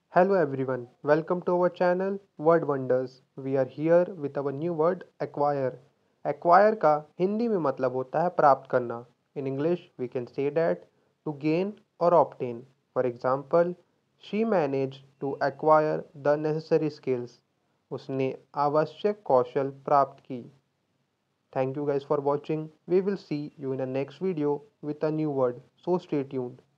Hello everyone, welcome to our channel Word Wonders. We are here with our new word acquire. Acquire का हिंदी में मतलब होता है प्राप्त करना. In English we can say that to gain or obtain. For example, she managed to acquire the necessary skills. उसने आवश्यक कौशल प्राप्त की. Thank you guys for watching. We will see you in the next video with a new word. So stay tuned.